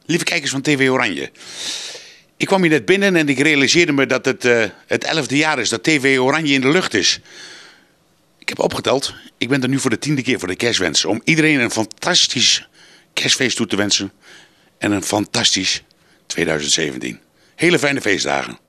Lieve kijkers van TV Oranje. Ik kwam hier net binnen en ik realiseerde me dat het 11e jaar is dat TV Oranje in de lucht is. Ik heb opgeteld. Ik ben er nu voor de 10e keer voor de kerstwens. Om iedereen een fantastisch kerstfeest toe te wensen. En een fantastisch 2017. Hele fijne feestdagen.